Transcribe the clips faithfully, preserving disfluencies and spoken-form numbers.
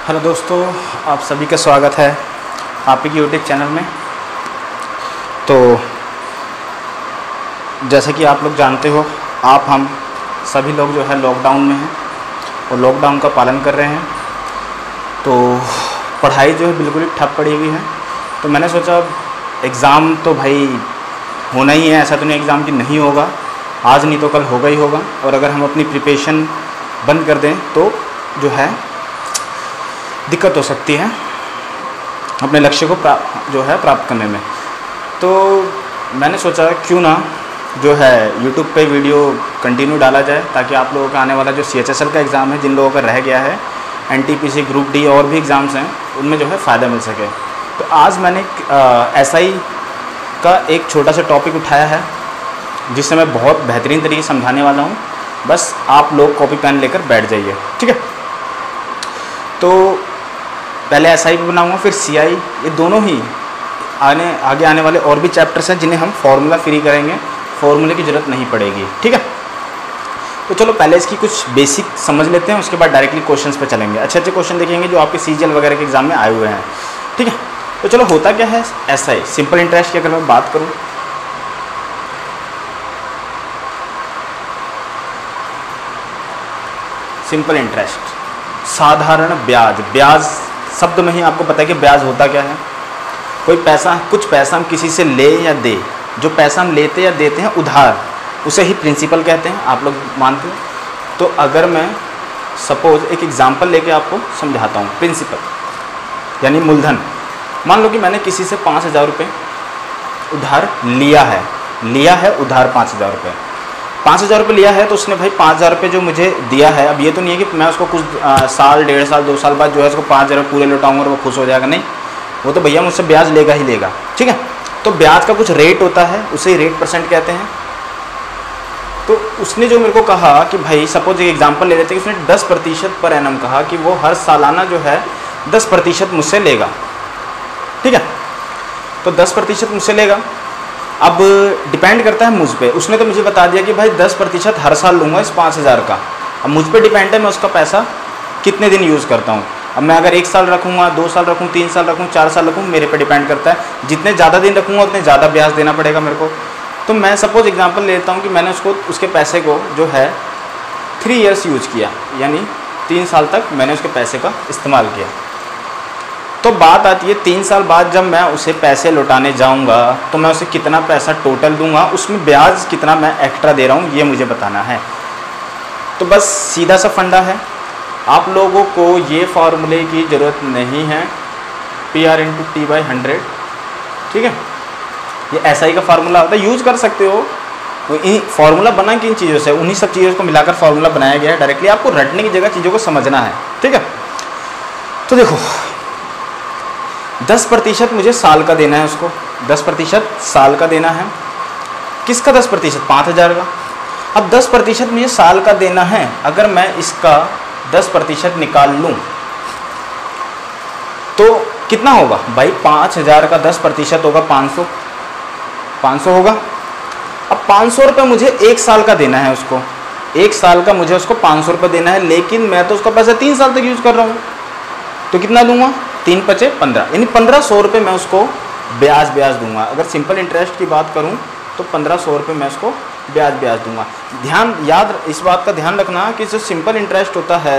Hello दोस्तों, आप सभी का स्वागत है आप की यूट्यूब चैनल में। तो जैसे कि आप लोग जानते हो, आप हम सभी लोग जो है लॉकडाउन में हैं और लॉकडाउन का पालन कर रहे हैं। तो पढ़ाई जो है बिल्कुल ही ठप पड़ी हुई है। तो मैंने सोचा एग्ज़ाम तो भाई होना ही है, ऐसा तो नहीं एग्ज़ाम की नहीं होगा, आज नहीं तो कल होगा ही होगा। और अगर हम अपनी प्रिपरेशन बंद कर दें तो जो है दिक्कत हो सकती है अपने लक्ष्य को प्राप्त जो है प्राप्त करने में। तो मैंने सोचा क्यों ना जो है यूट्यूब पे वीडियो कंटिन्यू डाला जाए, ताकि आप लोगों का आने वाला जो सी एच एस एल का एग्ज़ाम है, जिन लोगों का रह गया है, N T P C, group D और भी एग्ज़ाम्स हैं, उनमें जो है फ़ायदा मिल सके। तो आज मैंने एस आई का एक छोटा सा टॉपिक उठाया है, जिससे मैं बहुत बेहतरीन तरीके से समझाने वाला हूँ। बस आप लोग कॉपी पेन लेकर बैठ जाइए, ठीक है। तो पहले एस आई भी बनाऊँगा, फिर सी आई, ये दोनों ही आने आगे आने वाले और भी चैप्टर्स हैं जिन्हें हम फार्मूला फ्री करेंगे, फार्मूले की ज़रूरत नहीं पड़ेगी, ठीक है। तो चलो पहले इसकी कुछ बेसिक समझ लेते हैं, उसके बाद डायरेक्टली क्वेश्चंस पे चलेंगे। अच्छे अच्छे क्वेश्चन देखेंगे जो आपके सी जी एल वगैरह के एग्जाम में आए हुए हैं, ठीक है। तो चलो होता क्या है एस आई, सिंपल इंटरेस्ट की अगर मैं बात करूँ, सिंपल इंटरेस्ट साधारण ब्याज। ब्याज शब्द में ही आपको पता है कि ब्याज होता क्या है। कोई पैसा, कुछ पैसा हम किसी से ले या दे, जो पैसा हम लेते या देते हैं उधार, उसे ही प्रिंसिपल कहते हैं, आप लोग मानते हैं। तो अगर मैं सपोज एक एग्जांपल लेके आपको समझाता हूँ, प्रिंसिपल यानी मूलधन। मान लो कि मैंने किसी से पाँच हज़ार रुपये उधार लिया है, लिया है उधार पाँच हज़ार रुपये पाँच हज़ार रुपये लिया है। तो उसने भाई पाँच हज़ार रुपये जो मुझे दिया है, अब ये तो नहीं है कि मैं उसको कुछ आ, साल डेढ़ साल दो साल बाद जो है उसको पाँच हज़ार पूरे लौटाऊंगा और वो खुश हो जाएगा, नहीं, वो तो भैया मुझसे ब्याज लेगा ही लेगा, ठीक है। तो ब्याज का कुछ रेट होता है, उसे रेट परसेंट कहते हैं। तो उसने जो मेरे को कहा कि भाई सपोज एक एग्जाम्पल ले लेते हैं कि उसने दस प्रतिशत पर एनम कहा कि वो हर सालाना जो है दस प्रतिशत मुझसे लेगा, ठीक है। तो दस प्रतिशत मुझसे लेगा, अब डिपेंड करता है मुझ पे। उसने तो मुझे बता दिया कि भाई दस प्रतिशत हर साल लूँगा इस पाँच हज़ार का। अब मुझ पे डिपेंड है मैं उसका पैसा कितने दिन यूज़ करता हूँ। अब मैं अगर एक साल रखूँगा, दो साल रखूँ, तीन साल रखूँ, चार साल रखूँ, मेरे पे डिपेंड करता है। जितने ज़्यादा दिन रखूँगा उतने ज़्यादा ब्याज देना पड़ेगा मेरे को। तो मैं सपोज एग्जाम्पल लेता हूँ कि मैंने उसको उसके पैसे को जो है थ्री ईयर्स यूज किया, यानी तीन साल तक मैंने उसके पैसे का इस्तेमाल किया। तो बात आती है तीन साल बाद जब मैं उसे पैसे लौटाने जाऊंगा तो मैं उसे कितना पैसा टोटल दूंगा, उसमें ब्याज कितना मैं एक्स्ट्रा दे रहा हूं, ये मुझे बताना है। तो बस सीधा सा फंडा है, आप लोगों को ये फार्मूले की ज़रूरत नहीं है, P R into T by hundred, ठीक है। ये एस आई का फार्मूला होता है, यूज कर सकते हो। इन फार्मूला बना किन चीज़ों से, उन्हीं सब चीज़ों को मिलाकर फार्मूला बनाया गया है। डायरेक्टली आपको रटने की जगह चीज़ों को समझना है, ठीक है। तो देखो दस प्रतिशत मुझे साल का देना है उसको, दस प्रतिशत साल का देना है। किसका दस प्रतिशत? पाँच हज़ार का। अब दस प्रतिशत मुझे साल का देना है, अगर मैं इसका दस प्रतिशत निकाल लूँ तो कितना होगा भाई? पाँच हज़ार का दस प्रतिशत होगा पाँच सौ, पाँच सौ होगा। अब पाँच सौ रुपये मुझे एक साल का देना है उसको, एक साल का मुझे उसको पाँच सौ रुपये देना है, लेकिन मैं तो उसका पैसा तीन साल तक यूज़ कर रहा हूँ। तो कितना दूंगा? तीन पचे पंद्रह, यानी पंद्रह सौ रुपये मैं उसको ब्याज ब्याज दूंगा। अगर सिंपल इंटरेस्ट की बात करूं तो पंद्रह सौ रुपये मैं उसको ब्याज ब्याज दूंगा। ध्यान याद इस बात का ध्यान रखना कि जो सिंपल इंटरेस्ट होता है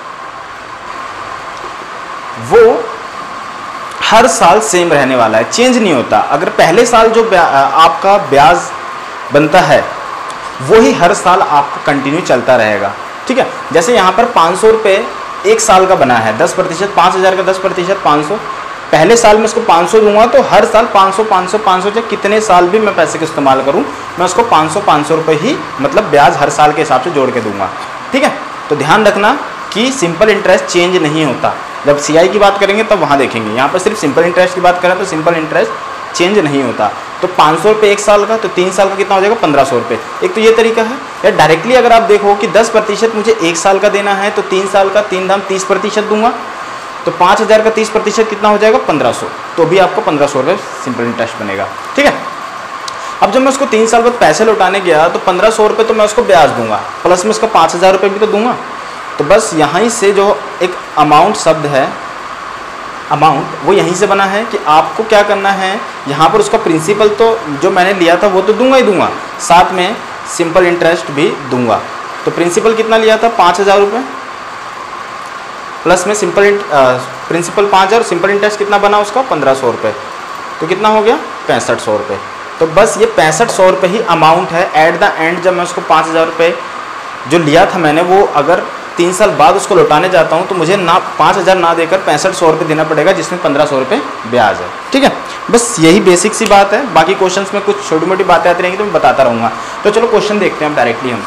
वो हर साल सेम रहने वाला है, चेंज नहीं होता। अगर पहले साल जो ब्या, आपका ब्याज बनता है वो ही हर साल आपका कंटिन्यू चलता रहेगा, ठीक है। जैसे यहाँ पर पाँच सौ रुपये एक साल का बना है, दस प्रतिशत पाँच हज़ार का दस प्रतिशत पाँच सौ, पहले साल में उसको पाँच सौ दूंगा तो हर साल पाँच सौ पाँच सौ पाँच सौ चाहे कितने साल भी मैं पैसे का इस्तेमाल करूं, मैं उसको पाँच सौ पाँच सौ रुपये ही मतलब ब्याज हर साल के हिसाब से जोड़ के दूंगा, ठीक है। तो ध्यान रखना कि सिंपल इंटरेस्ट चेंज नहीं होता। जब सी आई की बात करेंगे तब वहाँ देखेंगे, यहाँ पर सिर्फ सिंपल इंटरेस्ट की बात करें तो सिंपल इंटरेस्ट चेंज नहीं होता। तो पाँच सौ रुपये एक साल का, तो तीन साल का कितना हो जाएगा? पंद्रह सौ रुपये। एक तो ये तरीका है। या डायरेक्टली अगर आप देखो कि दस प्रतिशत मुझे एक साल का देना है तो तीन साल का तीन दाम तीस प्रतिशत दूंगा, तो पाँच हज़ार का तीस प्रतिशत कितना हो जाएगा? पंद्रह सौ। तो भी आपको पंद्रह सौ रुपये सिंपल इंटरेस्ट बनेगा, ठीक है। अब जब मैं उसको तीन साल बाद पैसे लौटाने गया तो पंद्रह सौ रुपये तो मैं उसको ब्याज दूंगा, प्लस में उसका पाँच हज़ार रुपये भी तो दूंगा। तो बस यहाँ से जो एक अमाउंट शब्द है, अमाउंट वो यहीं से बना है कि आपको क्या करना है, यहाँ पर उसका प्रिंसिपल तो जो मैंने लिया था वो तो दूंगा ही दूंगा, साथ में सिंपल इंटरेस्ट भी दूंगा। तो प्रिंसिपल कितना लिया था, पाँच हज़ार रुपये, प्लस में सिंपल प्रिंसिपल पाँच हज़ार, सिंपल इंटरेस्ट कितना बना उसका, पंद्रह सौ रुपये, तो कितना हो गया, पैंसठ सौ रुपये। तो बस ये पैंसठ सौ रुपये ही अमाउंट है। एट द एंड जब मैं उसको पाँच हज़ार रुपये जो लिया था मैंने, वो अगर तीन साल बाद उसको लौटाने जाता हूँ तो मुझे ना पाँच हज़ार ना देकर पैंसठ सौ रुपये देना पड़ेगा, जिसमें पंद्रह सौ रुपये ब्याज है। ठीक है, बस यही बेसिक सी बात है। बाकी क्वेश्चंस में कुछ छोटी मोटी बातें आती रहेंगी तो मैं बताता रहूँगा। तो चलो क्वेश्चन देखते हैं डायरेक्टली हम।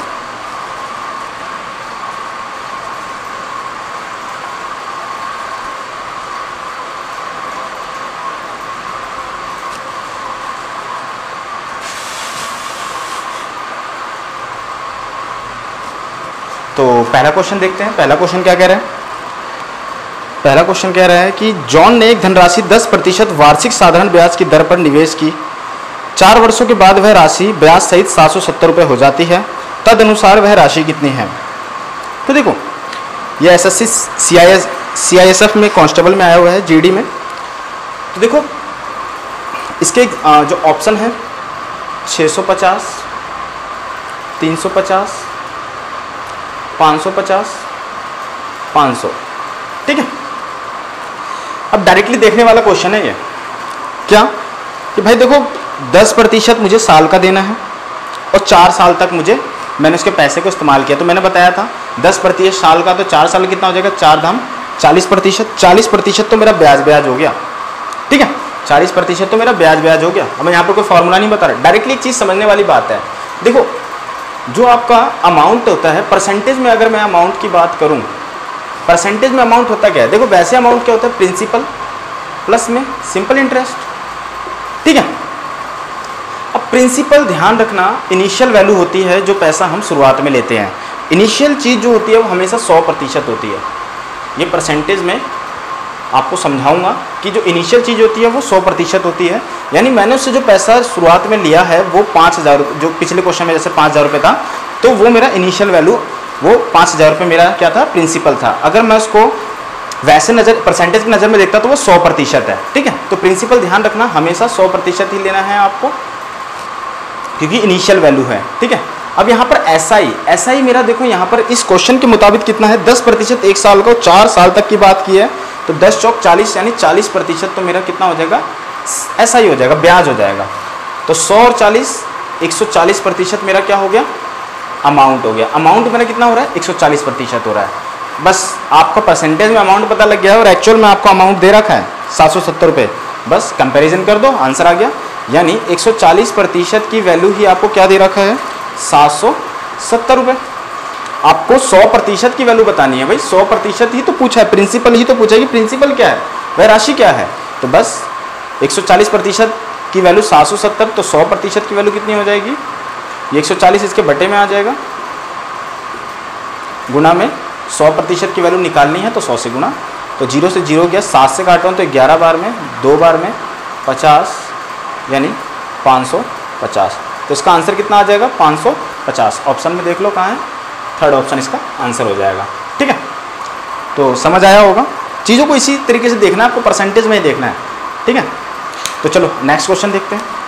तो पहला क्वेश्चन देखते हैं। पहला क्वेश्चन क्या कह रहा है, पहला क्वेश्चन कह रहा है कि जॉन ने एक धनराशि दस प्रतिशत वार्षिक साधारण ब्याज की दर पर निवेश की। चार वर्षों के बाद वह राशि ब्याज सहित सात सौ सत्तर रुपये हो जाती है। तदनुसार वह राशि कितनी है। तो देखो यह S S C C I S C I S F में कांस्टेबल में आया हुआ है, जी डी में। तो देखो इसके जो ऑप्शन है छः सौ पचास, तीन सौ पचास, पाँच सौ पचास, पाँच सौ। ठीक है, अब डायरेक्टली देखने वाला क्वेश्चन है ये क्या कि भाई देखो दस प्रतिशत मुझे साल का देना है और चार साल तक मुझे मैंने उसके पैसे को इस्तेमाल किया। तो मैंने बताया था दस प्रतिशत साल का, तो चार साल कितना हो जाएगा, चार धाम चालीस प्रतिशत। चालीस प्रतिशत तो मेरा ब्याज ब्याज हो गया। ठीक है, चालीस प्रतिशत तो मेरा ब्याज ब्याज हो गया। अब मैं यहाँ पर कोई फॉर्मूला नहीं बता रहा, डायरेक्टली एक चीज़ समझने वाली बात है। देखो जो आपका अमाउंट होता है, परसेंटेज में अगर मैं अमाउंट की बात करूं, परसेंटेज में अमाउंट होता क्या है, देखो वैसे अमाउंट क्या होता है, प्रिंसिपल प्लस में सिंपल इंटरेस्ट। ठीक है, अब प्रिंसिपल ध्यान रखना इनिशियल वैल्यू होती है जो पैसा हम शुरुआत में लेते हैं। इनिशियल चीज़ जो होती है वो हमेशा सौ प्रतिशत होती है। ये परसेंटेज में आपको समझाऊंगा कि जो इनिशियल चीज़ होती है वो सौ प्रतिशत होती है। यानी मैंने उससे जो पैसा शुरुआत में लिया है वो पाँच हज़ार, जो पिछले क्वेश्चन में जैसे पाँच हज़ार रुपये था, तो वो मेरा इनिशियल वैल्यू वो पाँच हज़ार रुपये मेरा क्या था, प्रिंसिपल था। अगर मैं उसको वैसे नज़र परसेंटेज की नज़र में देखता तो वो सौ प्रतिशत है। ठीक है, तो प्रिंसिपल ध्यान रखना हमेशा सौ प्रतिशत ही लेना है आपको, क्योंकि इनिशियल वैल्यू है। ठीक है, अब यहाँ पर एस आई एस आई मेरा देखो यहाँ पर इस क्वेश्चन के मुताबिक कितना है, दस प्रतिशत एक साल का, चार साल तक की बात की है, तो दस चौक चालीस, यानी चालीस प्रतिशत तो मेरा कितना हो जाएगा, ऐसा ही हो जाएगा, ब्याज हो जाएगा। तो सौ और चालीस, एक सौ चालीस प्रतिशत मेरा क्या हो गया, अमाउंट हो गया। अमाउंट मेरा कितना हो रहा है, एक सौ चालीस प्रतिशत हो रहा है। बस आपका परसेंटेज में अमाउंट पता लग गया है और एक्चुअल में आपको अमाउंट दे रखा है सात सौ सत्तर रुपये। बस कंपैरिजन कर दो, आंसर आ गया। यानी एक सौ चालीस प्रतिशत की वैल्यू ही आपको क्या दे रखा है, सात सौ सत्तर रुपये। आपको सौ प्रतिशत की वैल्यू बतानी है भाई, सौ प्रतिशत ही तो पूछा है, प्रिंसिपल ही तो पूछा है कि प्रिंसिपल क्या है, वह राशि क्या है। तो बस एक सौ चालीस प्रतिशत की वैल्यू सात सौ सत्तर, तो सौ प्रतिशत की वैल्यू कितनी हो जाएगी, ये एक सौ चालीस इसके बटे में आ जाएगा, गुना में सौ प्रतिशत की वैल्यू निकालनी है तो सौ से गुना, तो जीरो से जीरो गया, सात से काटा हूँ तो ग्यारह बार में, दो बार में पचास, यानी पाँच सौ पचास। तो इसका आंसर कितना आ जाएगा, पाँच सौ पचास। ऑप्शन में देख लो कहाँ है, थर्ड ऑप्शन इसका आंसर हो जाएगा। ठीक है, तो समझ आया होगा। चीज़ों को इसी तरीके से देखना है आपको, परसेंटेज में ही देखना है। ठीक है, तो चलो नेक्स्ट क्वेश्चन देखते हैं।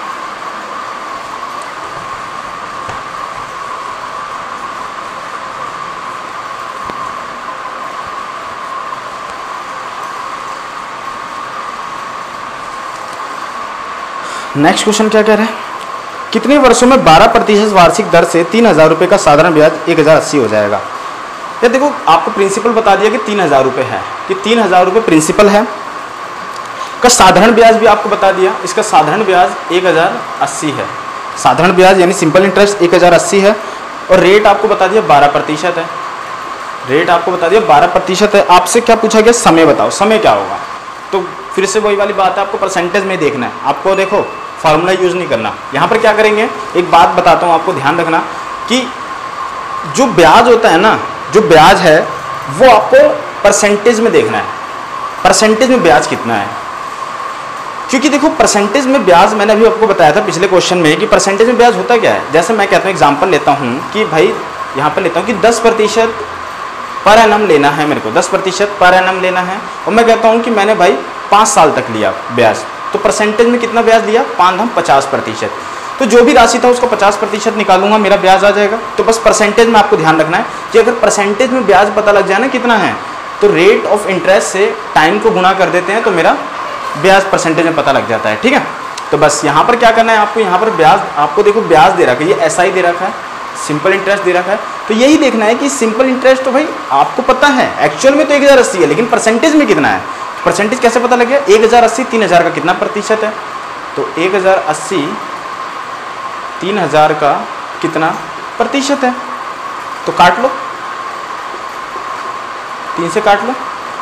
नेक्स्ट क्वेश्चन क्या कह रहे हैं, कितने वर्षों में बारह प्रतिशत वार्षिक दर से तीन हज़ार रुपये का साधारण ब्याज एक हज़ार अस्सी हो जाएगा। या देखो आपको प्रिंसिपल बता दिया कि तीन हज़ार रुपये है, कि तीन हज़ार रुपये प्रिंसिपल है, का साधारण ब्याज भी आपको बता दिया, इसका साधारण ब्याज एक हज़ार अस्सी है। साधारण ब्याज यानी सिंपल इंटरेस्ट एक हज़ार अस्सी है, और रेट आपको बता दिया बारह प्रतिशत है। रेट आपको बता दिया बारह प्रतिशत है। आपसे क्या पूछा गया, समय बताओ, समय क्या होगा। तो फिर से वही वाली बात है, आपको परसेंटेज में देखना है। आपको देखो फार्मूला यूज़ नहीं करना। यहाँ पर क्या करेंगे, एक बात बताता हूँ आपको, ध्यान रखना कि जो ब्याज होता है ना, जो ब्याज है वो आपको परसेंटेज में देखना है, परसेंटेज में ब्याज कितना है। क्योंकि देखो परसेंटेज में ब्याज मैंने अभी आपको बताया था पिछले क्वेश्चन में कि परसेंटेज में ब्याज होता क्या है। जैसे मैं कहता हूँ, एग्जाम्पल लेता हूँ कि भाई यहाँ पर लेता हूँ कि दस प्रतिशत पर एनम लेना है मेरे को, दस प्रतिशत पर एनम लेना है, और मैं कहता हूँ कि मैंने भाई पाँच साल तक लिया ब्याज, तो परसेंटेज में कितना ब्याज लिया, पाँच हम पचास प्रतिशत, तो जो भी राशि था उसको पचास प्रतिशत निकालूंगा, मेरा ब्याज आ जाएगा। तो बस परसेंटेज में आपको ध्यान रखना है कि अगर परसेंटेज में ब्याज पता लग जाए ना कितना है, तो रेट ऑफ इंटरेस्ट से टाइम को गुणा कर देते हैं, तो मेरा ब्याज परसेंटेज में पता लग जाता है। ठीक है, तो बस यहाँ पर क्या करना है आपको, यहाँ पर ब्याज आपको देखो ब्याज दे रखा है, ये एस आई दे रखा है, सिंपल इंटरेस्ट दे रखा है, तो यही देखना है कि सिंपल इंटरेस्ट तो भाई आपको पता है एक्चुअल में तो एक हज़ार अस्सी है, लेकिन परसेंटेज में कितना है, परसेंटेज कैसे पता लगे, एक हज़ार अस्सी तीन हज़ार का कितना प्रतिशत है, तो एक हज़ार अस्सी तीन हज़ार का कितना प्रतिशत है, तो काट लो, तीन से काट लो,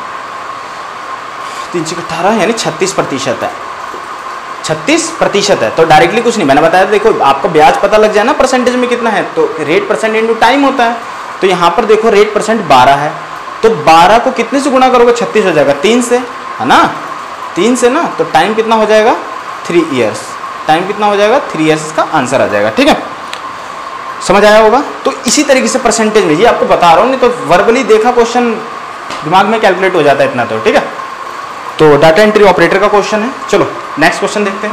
तीन से अठारह यानी छत्तीस प्रतिशत है, छत्तीस प्रतिशत है। तो डायरेक्टली कुछ नहीं, मैंने बताया देखो आपको ब्याज पता लग जाए ना परसेंटेज में कितना है, तो रेट परसेंट इंटू टाइम होता है, तो यहाँ पर देखो रेट परसेंट बारह है, तो बारह को कितने से गुणा करोगे, छत्तीस हो जाएगा, तीन से, है ना, तीन से ना, तो टाइम कितना हो जाएगा, थ्री ईयर्स, टाइम कितना हो जाएगा, थ्री ईयर्स इसका आंसर आ जाएगा। ठीक है, समझ आया होगा। तो इसी तरीके से परसेंटेज में, ये आपको बता रहा हूँ, नहीं तो वर्बली देखा क्वेश्चन दिमाग में कैलकुलेट हो जाता है इतना तो। ठीक है, तो डाटा एंट्री ऑपरेटर का क्वेश्चन है। चलो नेक्स्ट क्वेश्चन देखते हैं।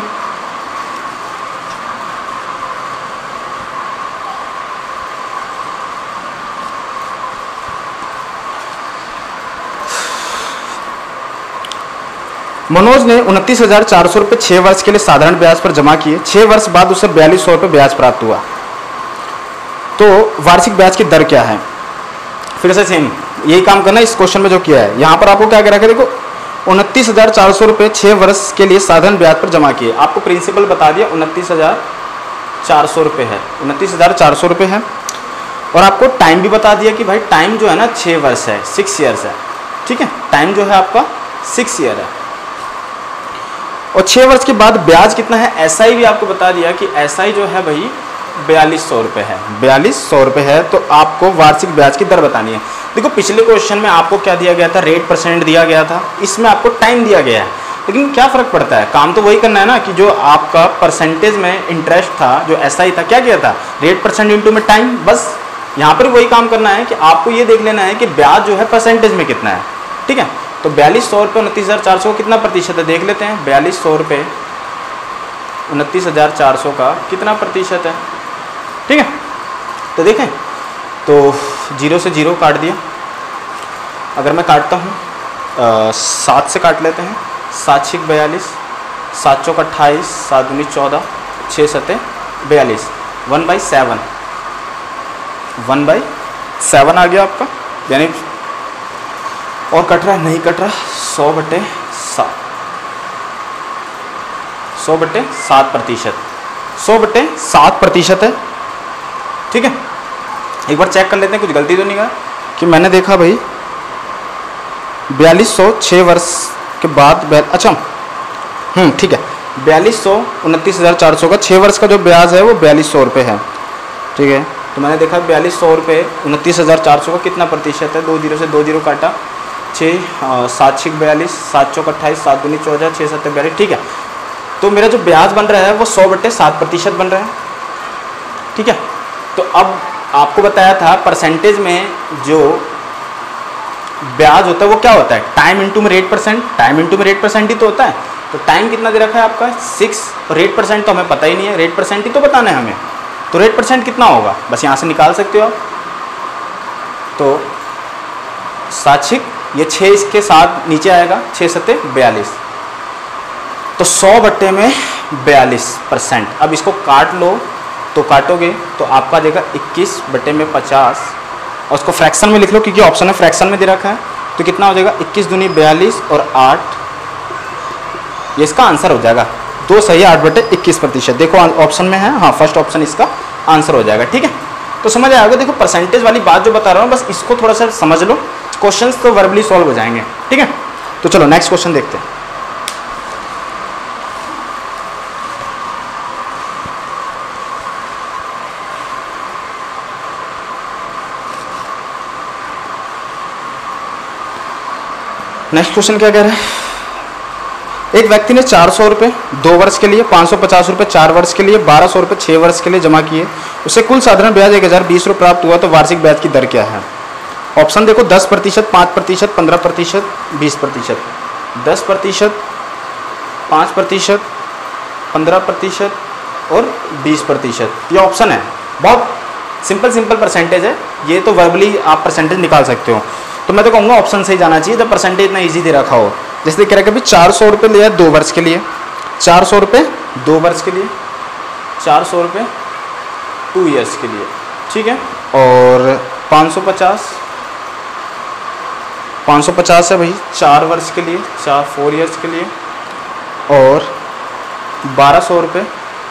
मनोज ने उनतीस हजार चार सौ रुपये छः वर्ष के लिए साधारण ब्याज पर जमा किए, छः वर्ष बाद उसे बयालीस सौ रुपये ब्याज प्राप्त हुआ, तो वार्षिक ब्याज की दर क्या है। फिर से सेम यही काम करना इस क्वेश्चन में जो किया है, यहाँ पर आपको क्या कह रखा है, देखो उनतीस हजार चार सौ रुपये छः वर्ष के लिए साधारण ब्याज पर जमा किए, आपको प्रिंसिपल बता दिया उनतीस हजार चार सौ रुपये है, उनतीस हजार चार सौ रुपये है, और आपको टाइम भी बता दिया कि भाई टाइम जो है ना छः वर्ष है, सिक्स ईयर्स है। ठीक है, टाइम जो है आपका सिक्स ईयर है, और छः वर्ष के बाद ब्याज कितना है, एसआई भी आपको बता दिया कि एसआई जो है भाई बयालीस सौ रुपये है, बयालीस सौ रुपये है, तो आपको वार्षिक ब्याज की दर बतानी है। देखो पिछले क्वेश्चन में आपको क्या दिया गया था, रेट परसेंट दिया गया था, इसमें आपको टाइम दिया गया है, लेकिन क्या फ़र्क पड़ता है, काम तो वही करना है ना कि जो आपका परसेंटेज में इंटरेस्ट था, जो एसआई था, क्या किया था, रेट परसेंट इंटू में टाइम, बस यहाँ पर वही काम करना है कि आपको ये देख लेना है कि ब्याज जो है परसेंटेज में कितना है। ठीक है, तो बयालीस सौ रुपये उनतीस हज़ार चार सौ कितना प्रतिशत है, देख लेते हैं, बयालीस सौ रुपये उनतीस हज़ार चार सौ का कितना प्रतिशत है। ठीक है, तो देखें, तो जीरो से जीरो काट दिया, अगर मैं काटता हूँ सात से काट लेते हैं, सात छिक बयालीस, सात चौक अट्ठाईस, सात उन्नीस चौदह, छः सत्ते बयालीस, one by seven, one by seven आ गया आपका, यानी और कट रहा है, नहीं कट रहा, सौ बटे सात, सौ बटे सात प्रतिशत, सौ बटे सात प्रतिशत है। ठीक है, एक बार चेक कर लेते हैं कुछ गलती तो नहीं कहा कि मैंने देखा भाई बयालीस सौ छः वर्ष के बाद, अच्छा हम्म ठीक है, बयालीस सौ उनतीस हज़ार चार सौ का छः वर्ष का जो ब्याज है वो बयालीस सौ रुपये है। ठीक है, तो मैंने देखा बयालीस सौ रुपये उनतीस हज़ार चार सौ का कितना प्रतिशत है, दो जीरो से दो जीरो काटा, छः सात छिक बयालीस, सात चौक अट्ठाईस, सात दूनी चौदह, छः सत्तर बयालीस। ठीक है, तो मेरा जो ब्याज बन रहा है वो सौ बटे सात प्रतिशत बन रहा है। ठीक है, तो अब आपको बताया था परसेंटेज में जो ब्याज होता है वो क्या होता है, टाइम इंटू में रेट परसेंट, टाइम इंटू में रेट परसेंट ही तो होता है। तो टाइम कितना दे रखा है आपका सिक्स, रेट परसेंट तो हमें पता ही नहीं है, रेट परसेंट ही तो बताना है हमें, तो रेट परसेंट कितना होगा बस यहाँ से निकाल सकते हो आप। तो सात छिक ये छः इसके साथ नीचे आएगा, छः सत्ते बयालीस, तो सौ बट्टे में बयालीस परसेंट। अब इसको काट लो, तो काटोगे तो आपका देगा इक्कीस बट्टे में पचास, और उसको फ्रैक्शन में लिख लो क्योंकि ऑप्शन में फ्रैक्शन में दे रखा है, तो कितना हो जाएगा इक्कीस दूनी बयालीस और आठ, ये इसका आंसर हो जाएगा, दो सही आठ बटे इक्कीस प्रतिशत। देखो ऑप्शन में है, हाँ फर्स्ट ऑप्शन इसका आंसर हो जाएगा। ठीक है, तो समझ आएगा। देखो परसेंटेज वाली बात जो बता रहा हूँ बस इसको थोड़ा सा समझ लो, क्वेश्चंस तो वर्बली सॉल्व हो जाएंगे। ठीक है, तो चलो नेक्स्ट क्वेश्चन देखते हैं। नेक्स्ट क्वेश्चन क्या कह रहा है, एक व्यक्ति ने चार सौ रुपये दो वर्ष के लिए, पाँच सौ पचास रुपये चार वर्ष के लिए, बारह सौ रुपये छः वर्ष के लिए जमा किए, उसे कुल साधारण ब्याज एक हज़ार बीस रुपये प्राप्त हुआ, तो वार्षिक ब्याज की दर क्या है। ऑप्शन देखो, दस प्रतिशत, पाँच प्रतिशत, पंद्रह प्रतिशत, बीस प्रतिशत। दस प्रतिशत, पाँच प्रतिशत, पंद्रह प्रतिशत और बीस प्रतिशत, ये ऑप्शन है। बहुत सिंपल सिंपल परसेंटेज है ये, तो वर्बली आप परसेंटेज निकाल सकते हो। तो मैं तो कहूँगा ऑप्शन से ही जाना चाहिए जब परसेंटेज इतना ईजी दे रखा हो। जैसे कह रहा है कि चार सौ रुपये लिया दो वर्ष के लिए, चार सौ रुपये दो वर्ष के लिए, चार सौ रुपये टू ईयर्स के लिए, ठीक है। और पाँच सौ पचास, पाँच सौ पचास है भाई चार वर्ष के लिए, चार फोर ईयर्स के लिए। और बारह सौ रुपये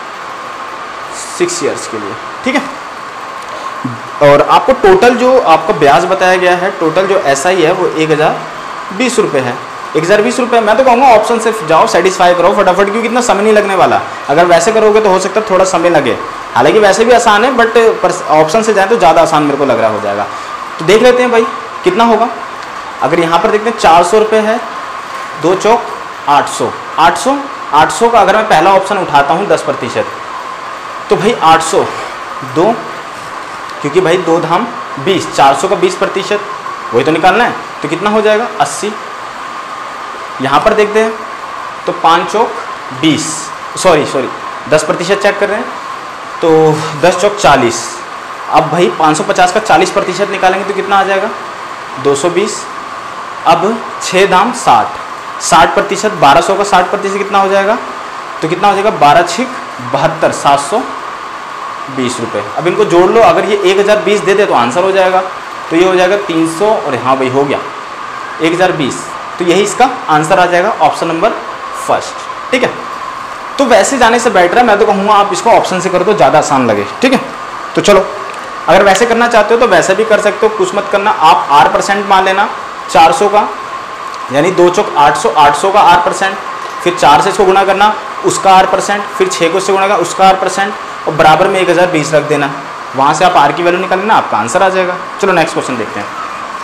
सिक्स ईयर्स के लिए, ठीक है। और आपको टोटल जो आपको ब्याज बताया गया है, टोटल जो एस आई है वो एक हज़ार बीस रुपये है। एक हज़ार बीस रुपये, मैं तो कहूँगा ऑप्शन से जाओ, सेटिस्फाई करो फटाफट, क्योंकि इतना समय नहीं लगने वाला। अगर वैसे करोगे तो हो सकता है थोड़ा समय लगे, हालांकि वैसे भी आसान है, बट ऑप्शन से जाए तो ज़्यादा आसान मेरे को लग रहा हो जाएगा। तो देख लेते हैं भाई कितना होगा। अगर यहाँ पर देखते हैं चार सौ रुपये है, दो चौक आठ सौ, आठ सौ आठ सौ का अगर मैं पहला ऑप्शन उठाता हूँ दस प्रतिशत, तो भाई आठ सौ दो, क्योंकि भाई दो धाम बीस, चार सौ का बीस प्रतिशत वही तो निकालना है, तो कितना हो जाएगा अस्सी। यहाँ पर देखते हैं तो पाँच चौक बीस, सॉरी सॉरी दस प्रतिशत चेक कर रहे हैं, तो दस चौक चालीस। अब भाई पाँच सौ पचास का चालीस प्रतिशत निकालेंगे तो कितना आ जाएगा दो सौ बीस। अब छः दाम साठ, साठ प्रतिशत, बारह सौ का साठ प्रतिशत कितना हो जाएगा, तो कितना हो जाएगा बारह छिक बहत्तर, सात सौ बीस रुपये। अब इनको जोड़ लो, अगर ये एक हज़ार बीस दे दे तो आंसर हो जाएगा, तो ये हो जाएगा तीन सौ, और हाँ भाई हो गया एक हज़ार बीस, तो यही इसका आंसर आ जाएगा, ऑप्शन नंबर फर्स्ट, ठीक है। तो वैसे जाने से बेटर है, मैं तो कहूँगा आप इसको ऑप्शन से करो तो ज़्यादा आसान लगे, ठीक है। तो चलो, अगर वैसे करना चाहते हो तो वैसे भी कर सकते हो, कुछ मत करना, आप आर परसेंट मान लेना चार सौ का, यानी दो चौक आठ सौ, आठ सौ का आर परसेंट, फिर चार से इसको गुना करना उसका आर परसेंट, फिर छः को इससे गुना करना उसका आर परसेंट, और बराबर में एक हज़ार बीस रख देना, वहाँ से आप आर की वैल्यू निकाल लेना, आपका आंसर आ जाएगा। चलो नेक्स्ट क्वेश्चन देखते हैं।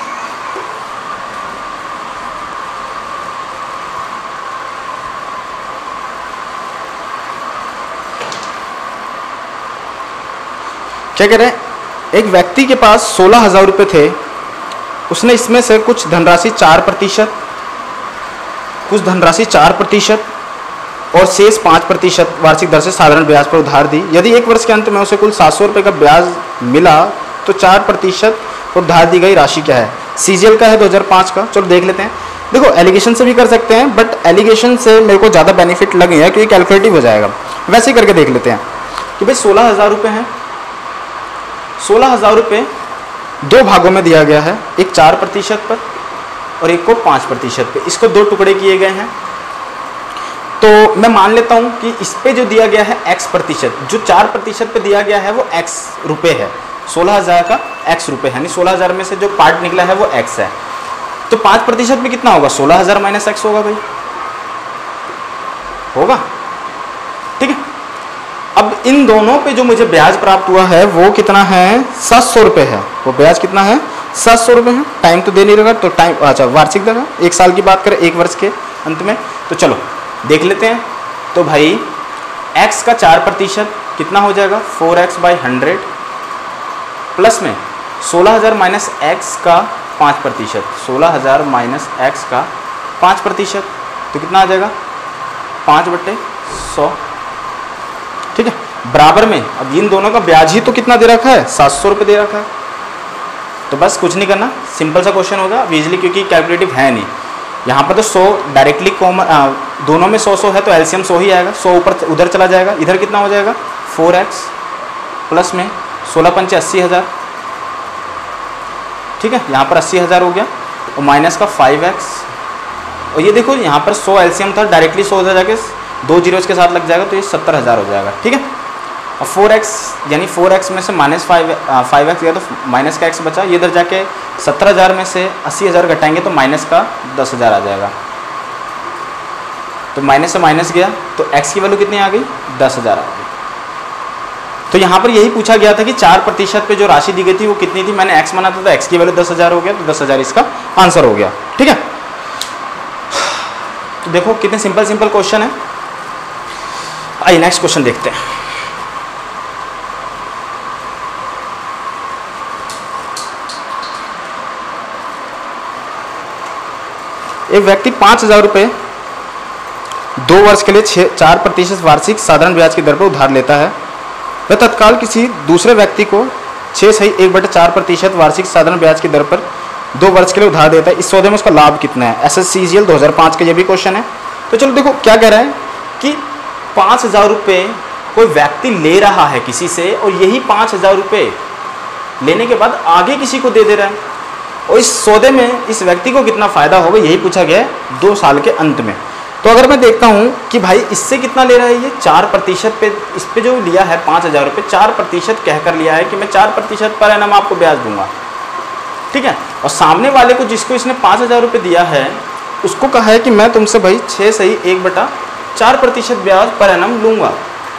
क्या कह रहे हैं, एक व्यक्ति के पास सोलह हजार रुपये थे, उसने इसमें से कुछ धनराशि चार प्रतिशत कुछ धनराशि चार प्रतिशत और शेष पाँच प्रतिशत वार्षिक दर से साधारण ब्याज पर उधार दी। यदि एक वर्ष के अंत में उसे कुल सात सौ रुपये का ब्याज मिला तो चार प्रतिशत पर उधार दी गई राशि क्या है। सीजीएल का है दो हज़ार पाँच का। चलो देख लेते हैं। देखो एलिगेशन से भी कर सकते हैं, बट एलिगेशन से मेरे को ज़्यादा बेनिफिट लगे हैं क्योंकि कैलकुलेटिव हो जाएगा। वैसे ही करके देख लेते हैं कि भाई सोलह हज़ार रुपये हैं, सोलह हज़ार रुपये दो भागों में दिया गया है, एक चार प्रतिशत पर और एक को पाँच प्रतिशत पे। इसको दो टुकड़े किए गए हैं, तो मैं मान लेता हूँ कि इस पे जो दिया गया है एक्स प्रतिशत, जो चार प्रतिशत पे दिया गया है वो एक्स रुपये है, सोलह हज़ार का एक्स रुपये है, यानी सोलह हज़ार में से जो पार्ट निकला है वो एक्स है। तो पाँच प्रतिशत में कितना होगा, सोलह हज़ार माइनस एक्स होगा भाई, होगा, ठीक है। अब इन दोनों पे जो मुझे ब्याज प्राप्त हुआ है वो कितना है, सात सौ रुपये है। वो ब्याज कितना है, सात सौ रुपये है। टाइम तो दे नहीं रहा, तो टाइम अच्छा वार्षिक दर है, एक साल की बात करें, एक वर्ष के अंत में। तो चलो देख लेते हैं। तो भाई x का चार प्रतिशत कितना हो जाएगा, four x by hundred, plus में सोलह हज़ार माइनस एक्स का पाँच प्रतिशत, सोलह हज़ार माइनस एक्स का पाँच प्रतिशत, तो कितना आ जाएगा, पाँच बट्टे सौ, ठीक है। बराबर में अब इन दोनों का ब्याज ही तो कितना दे रखा है, सात सौ रुपये दे रखा है। तो बस कुछ नहीं करना, सिंपल सा क्वेश्चन होगा इजीली, क्योंकि कैलकुलेटिव है नहीं। यहाँ पर तो सौ डायरेक्टली कॉमन, दोनों में सौ सौ है तो एलसीएम सौ ही आएगा, सौ ऊपर उधर चला जाएगा, इधर कितना हो जाएगा फोर एक्स प्लस में सोलह पंचे अस्सी हज़ार, ठीक है। यहाँ पर अस्सी हज़ार हो गया और माइनस का फाइव एक्स, और ये देखो यहाँ पर सौ एलसीएम था, डायरेक्टली सौ उधर जाके दो जीरो के साथ लग जाएगा, तो ये सत्तर हज़ार हो जाएगा, ठीक है। और फोर एक्स यानी फोर एक्स में से माइनस फाइव फाइव एक्स गया तो माइनस का एक्स बचा, ये इधर जाके सत्तर हज़ार में से अस्सी हज़ार घटाएंगे तो माइनस का दस हज़ार आ जाएगा। तो माइनस से माइनस गया तो एक्स की वैल्यू कितनी आ गई, दस हज़ार आ गई। तो यहाँ पर यही पूछा गया था कि चार प्रतिशत पे जो राशि दी गई थी वो कितनी थी, मैंने एक्स माना था तो एक्स की वैल्यू दस हज़ार हो गया, तो दस हज़ार इसका आंसर हो गया, ठीक है। तो देखो कितने सिंपल सिंपल क्वेश्चन है। आइए नेक्स्ट क्वेश्चन देखते हैं। एक व्यक्ति पाँच हज़ार रुपये दो वर्ष के लिए छः चार प्रतिशत वार्षिक साधारण ब्याज की दर पर उधार लेता है। वह तत्काल किसी दूसरे व्यक्ति को छः सही एक बटे चार प्रतिशत वार्षिक साधारण ब्याज की दर पर दो वर्ष के लिए उधार देता है। इस सौदे में उसका लाभ कितना है? S S C G L दो हज़ार पाँच का ये भी क्वेश्चन है। तो चलो देखो क्या कह रहा है कि पाँच हज़ार रुपये कोई व्यक्ति ले रहा है किसी से और यही पाँच हज़ार रुपये लेने के बाद आगे किसी को दे दे रहा है, और इस सौदे में इस व्यक्ति को कितना फ़ायदा होगा यही पूछा गया है दो साल के अंत में। तो अगर मैं देखता हूँ कि भाई इससे कितना ले रहा है ये चार प्रतिशत पे, इस पे जो लिया है पाँच हज़ार रुपये चार प्रतिशत कहकर लिया है कि मैं चार प्रतिशत पर एनम आपको ब्याज दूंगा, ठीक है। और सामने वाले को जिसको इसने पाँच हज़ार रुपये दिया है उसको कहा है कि मैं तुमसे भाई छः सही एक बटा चार प्रतिशत ब्याज पर एनम लूँगा।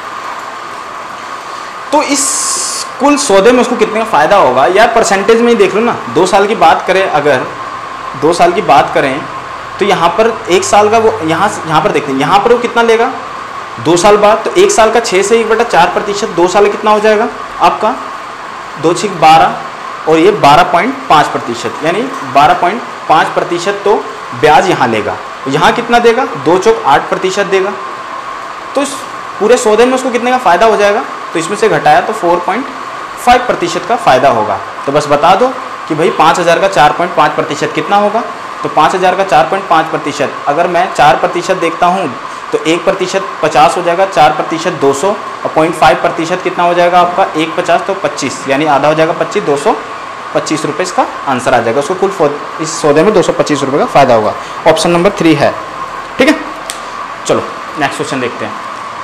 तो इस कुल सौदे में उसको कितने का फ़ायदा होगा यार, परसेंटेज में ही देख लो ना। दो साल की बात करें, अगर दो साल की बात करें तो यहाँ पर एक साल का वो यहाँ यहाँ पर देखते हैं, यहाँ पर वो कितना लेगा दो साल बाद, तो एक साल का छः से एक बटा चार प्रतिशत, दो साल कितना हो जाएगा आपका दो छिक बारह और ये बारह पॉइंट पाँच प्रतिशत, यानी बारह पॉइंट पाँच प्रतिशत तो ब्याज यहाँ लेगा। यहाँ कितना देगा? दो चौक आठ प्रतिशत देगा। तो इस पूरे सौदे में उसको कितने का फ़ायदा हो जाएगा? तो इसमें से घटाया तो चार पॉइंट पाँच प्रतिशत का फ़ायदा होगा। तो बस बता दो कि भाई पाँच हज़ार का चार पॉइंट पाँच प्रतिशत कितना होगा। तो पाँच हज़ार का चार पॉइंट पाँच प्रतिशत, अगर मैं चार प्रतिशत देखता हूँ तो एक प्रतिशत पचास हो जाएगा, चार प्रतिशत दो सौ, और पॉइंट फाइव प्रतिशत कितना हो जाएगा आपका एक पचास तो पच्चीस, यानी आधा हो जाएगा पच्चीस, दो सौ पच्चीस रुपये इसका आंसर आ जाएगा। उसको कुल इस सौदे में दो सौ पच्चीस रुपये का फ़ायदा होगा। ऑप्शन नंबर थ्री है, ठीक है। चलो नेक्स्ट क्वेश्चन देखते हैं।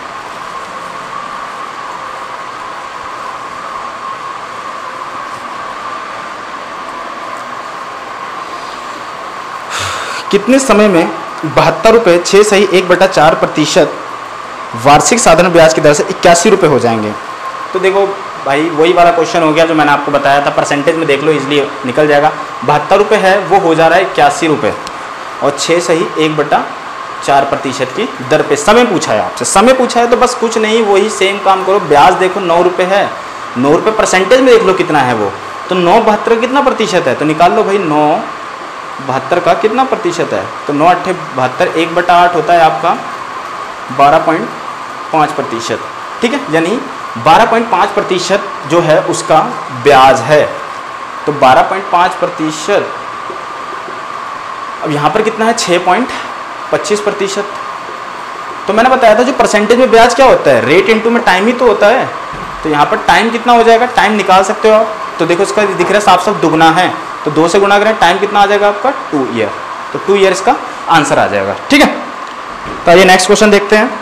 कितने समय में बहत्तर रुपये छः सही एक बटा चार प्रतिशत वार्षिक साधारण ब्याज की दर से इक्यासी रुपये हो जाएंगे? तो देखो भाई वही वाला क्वेश्चन हो गया जो मैंने आपको बताया था, परसेंटेज में देख लो इसलिए निकल जाएगा। बहत्तर रुपये है वो हो जा रहा है इक्यासी रुपये, और छः सही एक बटा चार प्रतिशत की दर पे समय पूछा है आपसे। समय पूछा है तो बस कुछ नहीं, वही सेम काम करो। ब्याज देखो नौ रुपये है, नौ रुपये परसेंटेज में देख लो कितना है वो, तो नौ बहत्तर कितना प्रतिशत है, तो निकाल लो भाई नौ बहत्तर का कितना प्रतिशत है। तो नौ अट्ठे बहत्तर, एक बटा आठ होता है आपका बारह पॉइंट पाँच प्रतिशत, ठीक है। यानी बारह पॉइंट पाँच प्रतिशत जो है उसका ब्याज है। तो बारह पॉइंट पाँच प्रतिशत, अब यहाँ पर कितना है छः पॉइंट पच्चीस प्रतिशत। तो मैंने बताया था जो परसेंटेज में ब्याज क्या होता है, रेट इनटू में टाइम ही तो होता है। तो यहाँ पर टाइम कितना हो जाएगा, टाइम निकाल सकते हो आप। तो देखो इसका दिख रहा है साफ साफ दुगना है, तो दो से गुना करें टाइम कितना आ जाएगा आपका टू ईयर। तो टू ईयर इसका आंसर आ जाएगा, ठीक है। तो आइए नेक्स्ट क्वेश्चन देखते हैं।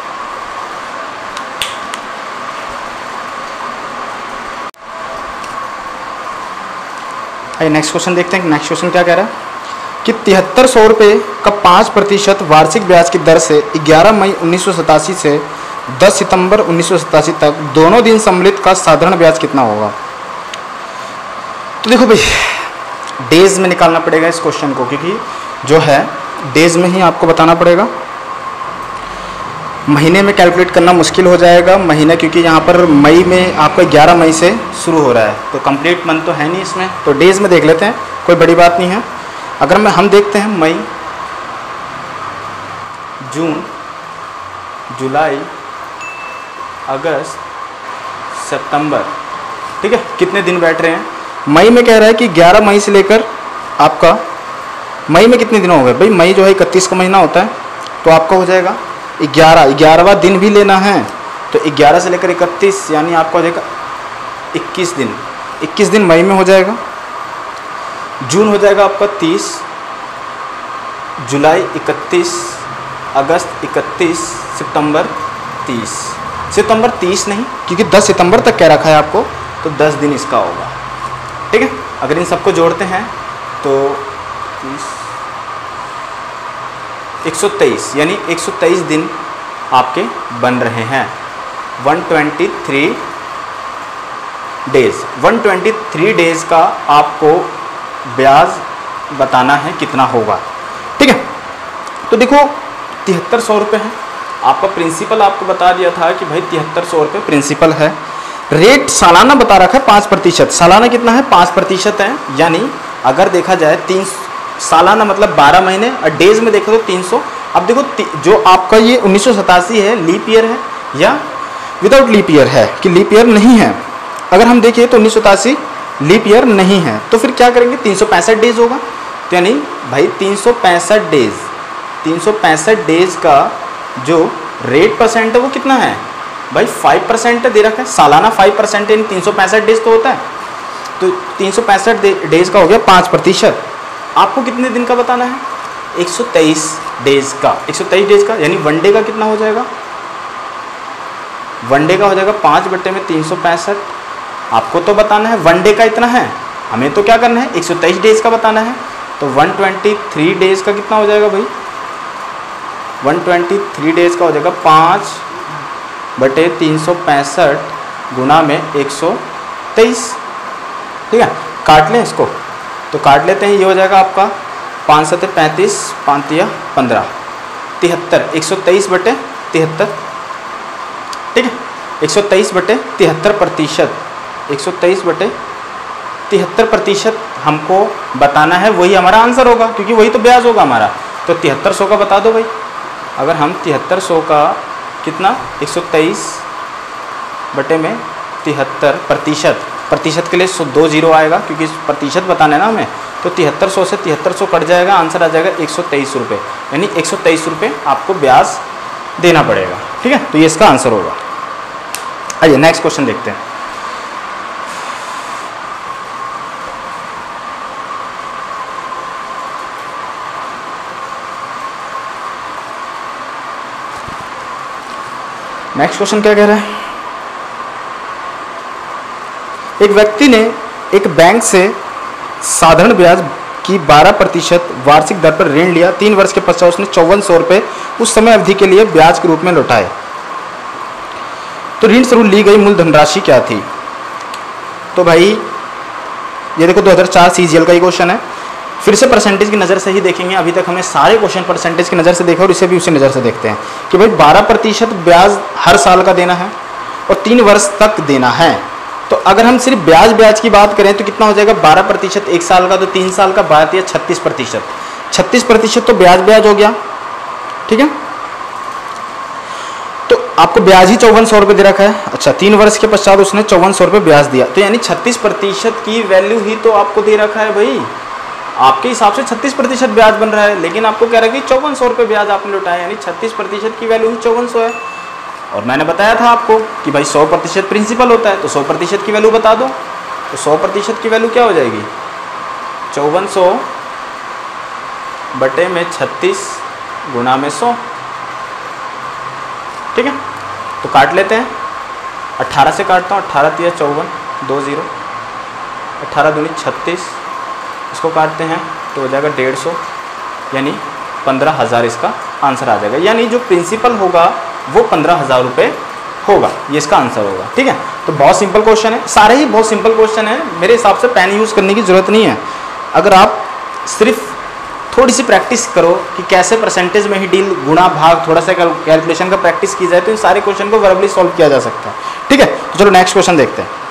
आइए नेक्स्ट क्वेश्चन देखते हैं। नेक्स्ट क्वेश्चन क्या कह रहा है कि तिहत्तर सौ रुपये का पाँच प्रतिशत वार्षिक ब्याज की दर से ग्यारह मई उन्नीस सौ सतासी से दस सितंबर उन्नीस सौ सतासी तक दोनों दिन सम्मिलित का साधारण ब्याज कितना होगा? तो देखो भाई डेज में निकालना पड़ेगा इस क्वेश्चन को, क्योंकि जो है डेज में ही आपको बताना पड़ेगा। महीने में कैलकुलेट करना मुश्किल हो जाएगा महीना, क्योंकि यहाँ पर मई में आपका ग्यारह मई से शुरू हो रहा है, तो कंप्लीट मंथ तो है नहीं इसमें। तो डेज में देख लेते हैं, कोई बड़ी बात नहीं है। अगर मैं हम देखते हैं मई, जून, जुलाई, अगस्त, सितंबर, ठीक है, कितने दिन बैठ रहे हैं। मई में कह रहा है कि ग्यारह मई से लेकर आपका मई में कितने दिन हो गए भाई, मई जो है इकतीस का महीना होता है, तो आपका हो जाएगा ग्यारह, ग्यारहवां दिन भी लेना है। तो ग्यारह से लेकर इकतीस यानी आपका हो जाएगा इक्कीस दिन, इक्कीस दिन मई में हो जाएगा। जून हो जाएगा आपका तीस, जुलाई इकतीस, अगस्त इकतीस, सितंबर तीस। सितंबर तीस नहीं, क्योंकि दस सितंबर तक कह रखा है आपको, तो दस दिन इसका होगा, ठीक है। अगर इन सबको जोड़ते हैं तो तीस, एक सौ तेईस, यानी एक सौ तेईस दिन आपके बन रहे हैं। एक सौ तेईस डेज, एक सौ तेईस डेज का आपको ब्याज बताना है कितना होगा, ठीक है। तो देखो तिहत्तर सौ रुपये है आपका प्रिंसिपल, आपको बता दिया था कि भाई तिहत्तर सौ रुपये प्रिंसिपल है। रेट सालाना बता रखा है पाँच प्रतिशत, सालाना कितना है पाँच प्रतिशत है। यानी अगर देखा जाए तीन सालाना मतलब बारह महीने, और डेज में देखो तो तीन सौ। अब देखो जो आपका ये उन्नीस सौ सतासी है, लीप ईयर है या विदाउट लीप ईयर है, कि लीप ईयर नहीं है। अगर हम देखें तो उन्नीस सौ सतासी लीप ईयर नहीं है, तो फिर क्या करेंगे, तीन सौ पैंसठ डेज होगा। तो यानी भाई तीन सौ पैंसठ डेज, तीन सौ पैंसठ डेज का जो रेट परसेंट है वो कितना है भाई, फाइव परसेंट दे रखा है। सालाना फाइव परसेंट इन तीन सौ पैंसठ डेज तो होता है, तो तीन सौ पैंसठ डेज का हो गया पाँच प्रतिशत। आपको कितने दिन का बताना है, एक सौ तेईस डेज का। एक सौ तेईस डेज का यानी वन डे का कितना हो जाएगा, वन डे का हो जाएगा पाँच बट्टे में तीन सौ पैंसठ। आपको तो बताना है वन डे का इतना है, हमें तो क्या करना है, एक सौ तेईस डेज का बताना है। तो एक सौ तेईस डेज का कितना हो जाएगा भाई, एक सौ तेईस डेज का हो जाएगा पाँच बटे तीन सौ पैंसठ गुना में एक सौ तेईस। ठीक है, काट लें इसको, तो काट लेते हैं, ये हो जाएगा आपका पाँच सौ पैंतीस, पाँच या पंद्रह, तिहत्तर, एक सौ तेईस बटे तिहत्तर। ठीक है, एक सौ तेईस बटे तिहत्तर प्रतिशत, एक सौ तेईस बटे तिहत्तर प्रतिशत हमको बताना है, वही हमारा आंसर होगा, क्योंकि वही तो ब्याज होगा हमारा। तो तिहत्तर सौ का बता दो भाई। अगर हम तिहत्तर सौ का कितना, एक सौ तेईस बटे में तिहत्तर प्रतिशत, प्रतिशत के लिए दो जीरो आएगा क्योंकि प्रतिशत बताना है ना हमें, तो तिहत्तर सौ से तिहत्तर सौ कट जाएगा, आंसर आ जाएगा एक सौ तेईस रुपये, यानी एक सौ तेईस रुपये आपको ब्याज देना पड़ेगा। ठीक है, तो ये इसका आंसर होगा। आइए नेक्स्ट क्वेश्चन देखते हैं। नेक्स्ट क्वेश्चन क्या कह रहा है, एक व्यक्ति ने एक बैंक से साधारण ब्याज की बारह प्रतिशत वार्षिक दर पर ऋण लिया। तीन वर्ष के पश्चात उसने चौवन सौ रुपये उस समय अवधि के लिए ब्याज के रूप में लौटाए। तो ऋण स्वरूप ली गई मूल धनराशि क्या थी। तो भाई ये देखो दो हज़ार चार सीजीएल का ही क्वेश्चन है। फिर से परसेंटेज की नज़र से ही देखेंगे, अभी तक हमने सारे क्वेश्चन परसेंटेज की नज़र से देखे और इसे भी उसी नज़र से देखते हैं कि भाई बारह प्रतिशत ब्याज हर साल का देना है और तीन वर्ष तक देना है। तो अगर हम सिर्फ ब्याज ब्याज की बात करें तो कितना हो जाएगा, बारह प्रतिशत एक साल का, तो तीन साल का बात या छत्तीस प्रतिशत, छत्तीस प्रतिशत तो ब्याज ब्याज हो गया। ठीक है, तो आपको ब्याज ही चौवन सौ रुपये दे रखा है। अच्छा, तीन वर्ष के पश्चात उसने चौवन सौ रुपये ब्याज दिया, तो यानी छत्तीस प्रतिशत की वैल्यू ही तो आपको दे रखा है भाई। आपके हिसाब से छत्तीस प्रतिशत ब्याज बन रहा है, लेकिन आपको कह रहा है कि चौवन सौ रुपये ब्याज आपने लौटाया, यानी छत्तीस प्रतिशत की वैल्यू ही चौवन सौ है। और मैंने बताया था आपको कि भाई सौ प्रतिशत प्रिंसिपल होता है, तो सौ प्रतिशत की वैल्यू बता दो। तो सौ प्रतिशत की वैल्यू क्या हो जाएगी, चौवन सौ बटे में छत्तीस गुना में सौ। ठीक है, तो काट लेते हैं, अट्ठारह से काटता हूँ, अट्ठारह तिया चौवन, दो जीरो, अट्ठारह दूनी छत्तीस, इसको काटते हैं तो हो जाएगा डेढ़ सौ, यानी पंद्रह हज़ार इसका आंसर आ जाएगा। यानी जो प्रिंसिपल होगा वो पंद्रह हज़ार रुपये होगा, ये इसका आंसर होगा। ठीक है, तो बहुत सिंपल क्वेश्चन है, सारे ही बहुत सिंपल क्वेश्चन है। मेरे हिसाब से पेन यूज़ करने की ज़रूरत नहीं है। अगर आप सिर्फ थोड़ी सी प्रैक्टिस करो कि कैसे परसेंटेज में ही डील, गुणा भाग, थोड़ा सा कैलकुलेशन का प्रैक्टिस की जाए तो इन सारे क्वेश्चन को वर्बली सॉल्व किया जा सकता है। ठीक है, तो चलो नेक्स्ट क्वेश्चन देखते हैं।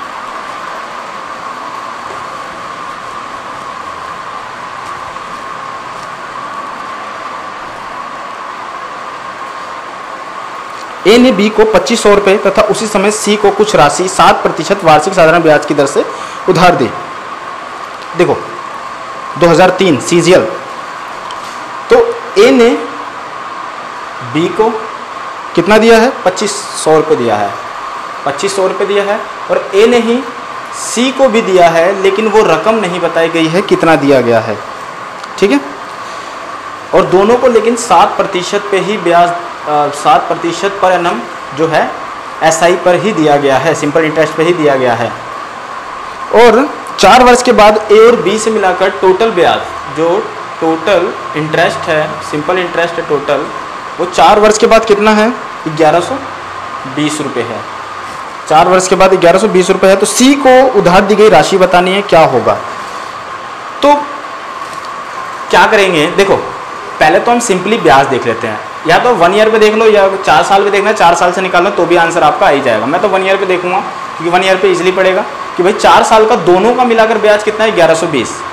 ए ने बी को पच्चीस सौ रुपये तथा उसी समय सी को कुछ राशि सात प्रतिशत वार्षिक साधारण ब्याज की दर से उधार दी। देखो दो हज़ार तीन सीजीएल, तो ए ने बी को कितना दिया है, पच्चीस सौ रुपये दिया है, पच्चीस सौ रुपये दिया है, और ए ने ही सी को भी दिया है, लेकिन वो रकम नहीं बताई गई है कितना दिया गया है। ठीक है, और दोनों को लेकिन सात प्रतिशत पे ही ब्याज, सात प्रतिशत पर एनम जो है एसआई पर ही दिया गया है, सिंपल इंटरेस्ट पे ही दिया गया है। और चार वर्ष के बाद ए और बी से मिलाकर टोटल ब्याज, जो टोटल इंटरेस्ट है, सिंपल इंटरेस्ट है टोटल, वो चार वर्ष के बाद कितना है, ग्यारह सौ बीस रुपये है। चार वर्ष के बाद ग्यारह सौ बीस रुपये है। तो सी को उधार दी गई राशि बतानी है, क्या होगा। तो क्या करेंगे, देखो पहले तो हम सिंपली ब्याज देख लेते हैं, या तो वन ईयर पे देख लो या चार साल पे देखना है, चार साल से निकालना तो भी आंसर आपका आ ही जाएगा। मैं तो वन ईयर पे देखूंगा क्योंकि वन ईयर पे इजीली पड़ेगा कि भाई चार साल का दोनों का मिलाकर ब्याज कितना है, ग्यारह सौ बीस।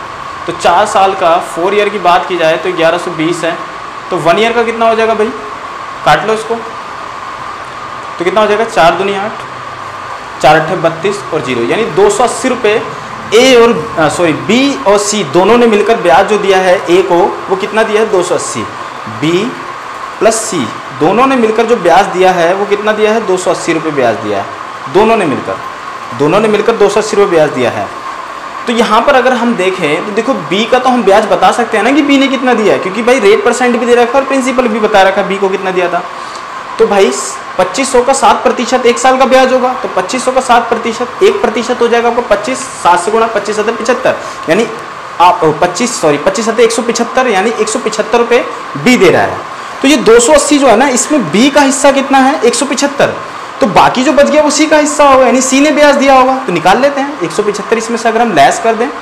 तो चार साल का फोर ईयर की बात की जाए तो ग्यारह सौ बीस है, तो वन ईयर का कितना हो जाएगा भाई, काट लो इसको, तो कितना हो जाएगा, चार दूनी आठ, चार अट्ठे बत्तीस और जीरो, यानी दो सौ अस्सी रुपये ए और सॉरी बी और सी दोनों ने मिलकर ब्याज जो दिया है ए को, वो कितना दिया है, दो सौ अस्सी। बी प्लस सी दोनों ने मिलकर जो ब्याज दिया है वो कितना दिया है, दो सौ अस्सी रुपये ब्याज दिया है, दोनों ने मिलकर दोनों ने मिलकर दो सौ अस्सी रुपये ब्याज दिया है। तो यहाँ पर अगर हम देखें तो देखो बी का तो हम ब्याज बता सकते हैं ना कि बी ने कितना दिया है, क्योंकि भाई रेट परसेंट भी दे रखा है और प्रिंसिपल भी बता रखा है बी को कितना दिया था। तो भाई पच्चीस सौ का सात प्रतिशत एक साल का ब्याज होगा, तो पच्चीस सौ का सात प्रतिशत एक प्रतिशत हो जाएगा आपको पच्चीस, सात से गुणा पच्चीस सत्तर पिछहत्तर, यानी आप पच्चीस सॉरी पच्चीस सत्तर एक सौ पिछहत्तर, यानी एक सौ पिछहत्तर रुपये बी दे रहा है। तो ये दो सौ अस्सी जो है ना, इसमें बी का हिस्सा कितना है, एक सौ पिछहत्तर, तो बाकी जो बच गया वो सी का हिस्सा होगा, यानी सी ने ब्याज दिया होगा, तो निकाल लेते हैं एक सौ पिछहत्तर इसमें से अगर हम लेस कर दें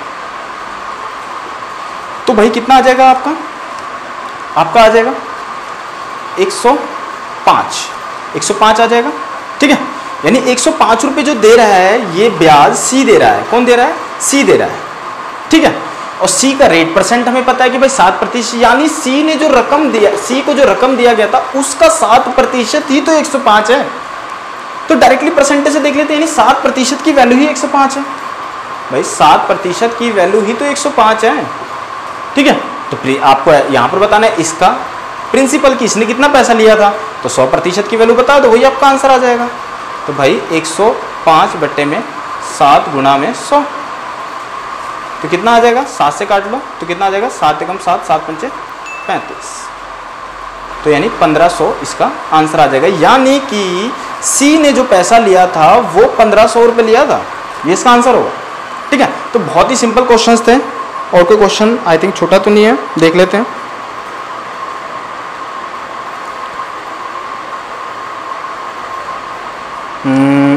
तो भाई कितना आ जाएगा आपका, आपका आ जाएगा एक सौ पाँच, एक सौ पाँच आ जाएगा, ठीक है। यानी एक सौ पाँच रुपये जो दे रहा है ये ब्याज सी दे रहा है, कौन दे रहा है, सी दे रहा है, ठीक है। और सी का रेट परसेंट हमें पता है कि भाई सात प्रतिशत, यानी सी ने जो रकम दिया, सी को जो रकम दिया गया था उसका सात प्रतिशत ही तो एक सौ पाँच है, तो डायरेक्टली परसेंटेज से देख लेते हैं, यानी सात प्रतिशत की वैल्यू ही एक सौ पाँच है भाई, सात प्रतिशत की वैल्यू ही तो एक सौ पाँच है, ठीक है। तो आपको यहाँ पर बताना है इसका प्रिंसिपल की, इसने कितना पैसा लिया था, तो सौ प्रतिशत की वैल्यू बता दो, वही आपका आंसर आ जाएगा। तो भाई एक सौ पाँच बट्टे में सात गुना में सौ, तो कितना आ जाएगा, सात से काट लो तो कितना आ जाएगा, सात एकम सात, सात पंचे पैंतीस, तो यानी पंद्रह सौ इसका आंसर आ जाएगा। यानी कि सी ने जो पैसा लिया था वो पंद्रह सौ रुपये लिया था, ये इसका आंसर होगा, ठीक है। तो बहुत ही सिंपल क्वेश्चंस थे, और कोई क्वेश्चन आई थिंक छोटा तो नहीं है, देख लेते हैं। हम्म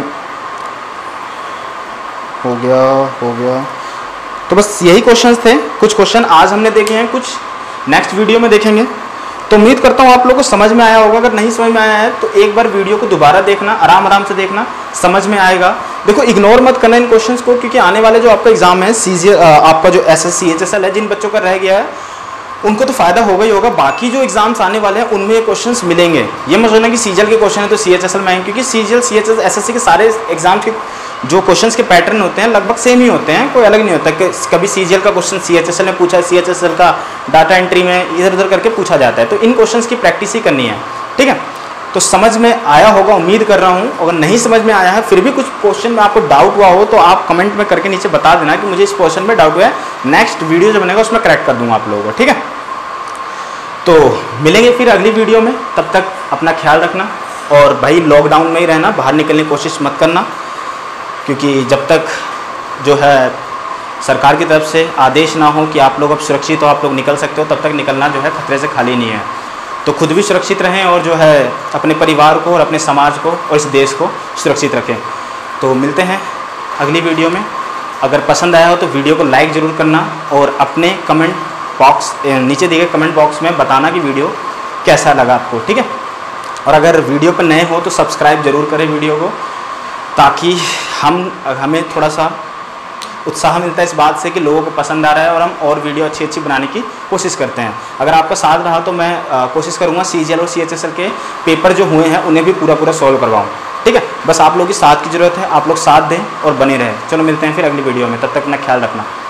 हो गया हो गया तो बस यही क्वेश्चंस थे, कुछ क्वेश्चन आज हमने देखे हैं, कुछ नेक्स्ट वीडियो में देखेंगे। तो उम्मीद करता हूँ आप लोगों को समझ में आया होगा, अगर नहीं समझ में आया है तो एक बार वीडियो को दोबारा देखना, आराम आराम से देखना, समझ में आएगा। देखो इग्नोर मत करना इन क्वेश्चंस को, क्योंकि आने वाले जो आपका एग्जाम है सीजी आपका जो S S C H S L है, जिन बच्चों का रह गया है उनको तो फायदा होगा ही होगा, बाकी जो एग्जाम्स आने वाले हैं उनमें ये क्वेश्चंस मिलेंगे। ये मत सोचना कि सीजीएल के क्वेश्चन है तो सीएचएसएल में आएंगे, क्योंकि सीजीएल सीएचएस एसएससी के सारे एग्जाम्स के जो क्वेश्चंस के पैटर्न होते हैं लगभग सेम ही होते हैं, कोई अलग नहीं होता कि कभी सीजीएल का क्वेश्चन सीएचएसएल में पूछा है, सीएचएसएल का डाटा एंट्री में इधर उधर करके पूछा जाता है, तो इन क्वेश्चंस की प्रैक्टिस ही करनी है, ठीक है। तो समझ में आया होगा उम्मीद कर रहा हूँ, अगर नहीं समझ में आया है फिर भी कुछ क्वेश्चन में आपको डाउट हुआ हो तो आप कमेंट में करके नीचे बता देना कि मुझे इस क्वेश्चन में डाउट हुआ है, नेक्स्ट वीडियो जो बनेगा उसमें करेक्ट कर दूंगा आप लोगों को, ठीक है। तो मिलेंगे फिर अगली वीडियो में, तब तक अपना ख्याल रखना, और भाई लॉकडाउन में ही रहना, बाहर निकलने की कोशिश मत करना, क्योंकि जब तक जो है सरकार की तरफ से आदेश ना हो कि आप लोग अब सुरक्षित हो, आप लोग निकल सकते हो, तब तक निकलना जो है खतरे से खाली नहीं है। तो खुद भी सुरक्षित रहें और जो है अपने परिवार को और अपने समाज को और इस देश को सुरक्षित रखें। तो मिलते हैं अगली वीडियो में। अगर पसंद आया हो तो वीडियो को लाइक ज़रूर करना, और अपने कमेंट बॉक्स नीचे दिए गए कमेंट बॉक्स में बताना कि वीडियो कैसा लगा आपको, ठीक है। और अगर वीडियो पर नए हो तो सब्सक्राइब जरूर करें वीडियो को, ताकि हम हमें थोड़ा सा उत्साह मिलता है इस बात से कि लोगों को पसंद आ रहा है और हम और वीडियो अच्छी अच्छी बनाने की कोशिश करते हैं। अगर आपका साथ रहा तो मैं आ, कोशिश करूँगा सीजीएल और सीएचएसएल के पेपर जो हुए हैं उन्हें भी पूरा पूरा सॉल्व करवाऊँ, ठीक है। बस आप लोगों की साथ की ज़रूरत है, आप लोग साथ दें और बने रहें। चलो मिलते हैं फिर अगली वीडियो में, तब तक अपना ख्याल रखना।